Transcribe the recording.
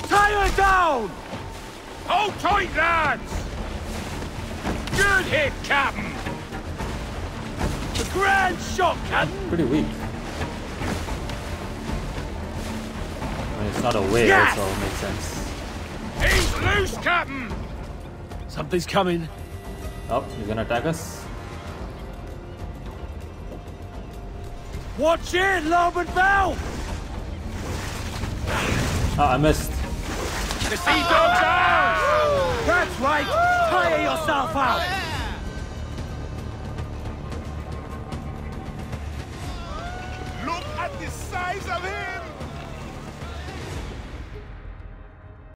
Tie her down! Hold tight, lads! Good hit, Captain! The grand shot, Captain! Pretty weak. I mean, it's not a whale, Yes! so it makes sense. He's loose, Captain! Something's coming. Oh, he's gonna attack us? Watch it, larboard bow! Oh, I missed. The sea dog's ours! That's right! Tire yourself out! Look at the size of him!